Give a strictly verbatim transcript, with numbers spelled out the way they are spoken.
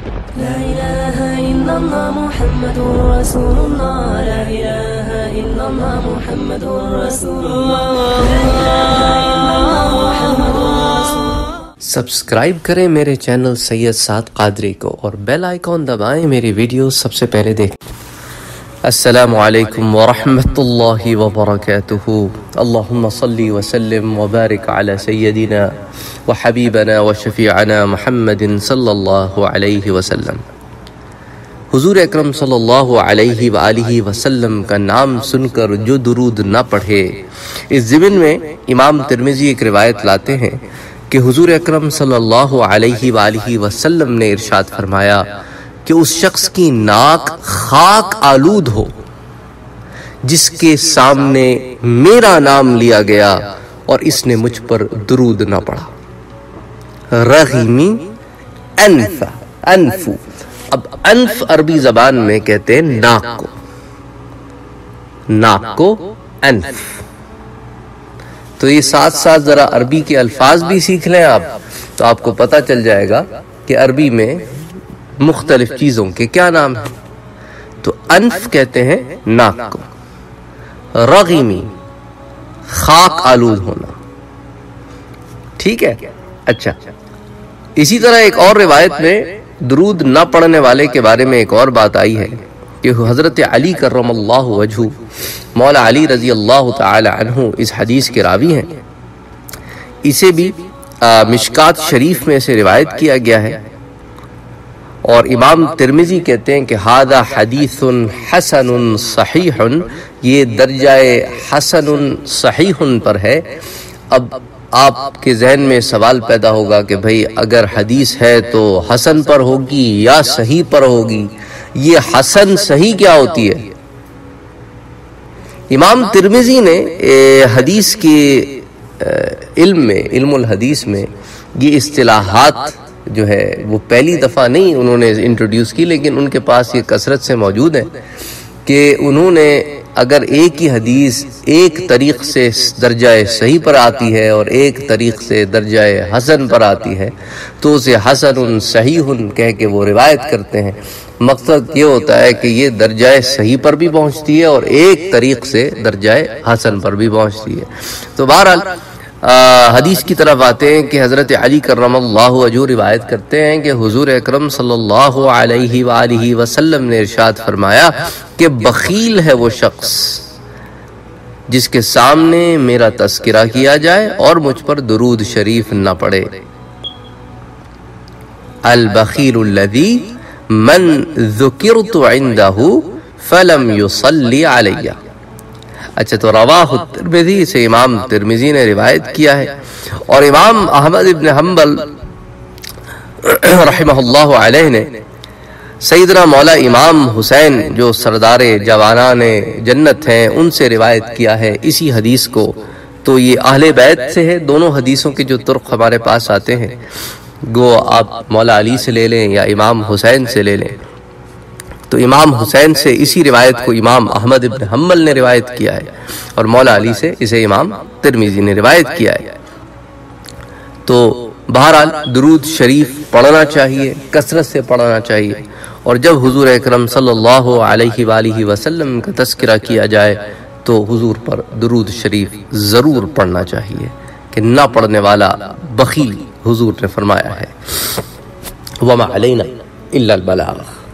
لا إله إلا الله محمد رسول الله لا إله إلا الله محمد رسول الله لا إله إلا الله محمد رسول الله. سبسکرائب کریں میرے چینل سید سعد قادری کو اور بیل آئیکن دبائیں میری ویڈیو سب سے پہلے دیکھیں. السلام علیکم ورحمۃ اللہ وبرکاتہ. اللہم صلی وسلم وبارک علی سیدنا وحبیبنا وشفیعنا محمد صلی اللہ علیہ وسلم. حضور اکرم صلی اللہ علیہ وآلہ وسلم کا نام سن کر جو درود نہ پڑھے. اس ضمن میں امام ترمذی ایک روایت لاتے ہیں کہ حضور اکرم صلی اللہ علیہ وآلہ وسلم نے ارشاد فرمایا کہ اس شخص کی ناک خاک آلود ہو جس کے سامنے میرا نام لیا گیا اور اس نے مجھ پر درود نہ پڑھا. رغیمی انف انفو. اب انف عربی زبان میں کہتے ہیں ناک کو. ناک کو انف. تو یہ ساتھ ساتھ ذرا عربی کے الفاظ بھی سیکھ لیں آپ تو آپ کو پتہ چل جائے گا کہ عربی میں مختلف چیزوں کے کیا نام ہیں. تو انف کہتے ہیں ناک کو. رغیمی خاک آلود ہونا. ٹھیک ہے. اچھا, اسی طرح ایک اور روایت میں درود نہ پڑھنے والے کے بارے میں ایک اور بات آئی ہے کہ حضرت علی کرم اللہ وجہہ, مولا علی رضی اللہ تعالی عنہ اس حدیث کے راوی ہیں. اسے بھی مشکات شریف میں سے روایت کیا گیا ہے اور امام ترمذی کہتے ہیں کہ ھذا حدیث حسن صحیح. یہ درجہ حسن صحیح پر ہے. اب آپ کے ذہن میں سوال پیدا ہوگا کہ بھئی اگر حدیث ہے تو حسن پر ہوگی یا صحیح پر ہوگی. یہ حسن صحیح کیا ہوتی ہے؟ امام ترمذی نے حدیث کے علم میں علم الحدیث میں یہ اصطلاحات جو ہے وہ پہلی دفعہ نہیں انہوں نے انٹروڈیوس کی, لیکن ان کے پاس یہ کثرت سے موجود ہے کہ انہوں نے اگر ایک ہی حدیث ایک طریق سے درجہ صحیح پر آتی ہے اور ایک طریق سے درجہ حسن پر آتی ہے تو اسے حسن صحیح کہہ کے وہ روایت کرتے ہیں. مقصد یہ ہوتا ہے کہ یہ درجہ صحیح پر بھی پہنچتی ہے اور ایک طریق سے درجہ حسن پر بھی پہنچتی ہے. تو بہرحال حدیث کی طرف آتے ہیں کہ حضرت علی کرم اللہ وجہہ روایت کرتے ہیں کہ حضور اکرم صلی اللہ علیہ وآلہ وسلم نے ارشاد فرمایا کہ بخیل ہے وہ شخص جس کے سامنے میرا تذکرہ کیا جائے اور مجھ پر درود شریف نہ پڑے. البخیل الذی من ذکرت عنده فلم يصلی علیہ. اچھا, تو رواہ الترمذی سے امام ترمذی نے روایت کیا ہے اور امام احمد ابن حنبل رحمہ اللہ علیہ نے سیدنا مولا امام حسین جو سردار جوانان جنت ہیں ان سے روایت کیا ہے اسی حدیث کو. تو یہ اہل بیت سے ہے. دونوں حدیثوں کے جو طرق ہمارے پاس آتے ہیں گو آپ مولا علی سے لے لیں یا امام حسین سے لے لیں. تو امام حسین سے اسی روایت کو امام احمد ابن حنبل نے روایت کیا ہے اور مولا علی سے اسے امام ترمذی نے روایت کیا ہے. تو بہرحال درود شریف پڑھنا چاہیے, کثرت سے پڑھنا چاہیے. اور جب حضور اکرم صلی اللہ علیہ وآلہ وسلم کا تذکرہ کیا جائے تو حضور پر درود شریف ضرور پڑھنا چاہیے کہ نہ پڑھنے والا بخیل حضور نے فرمایا ہے. وما علینا الا البلاغ.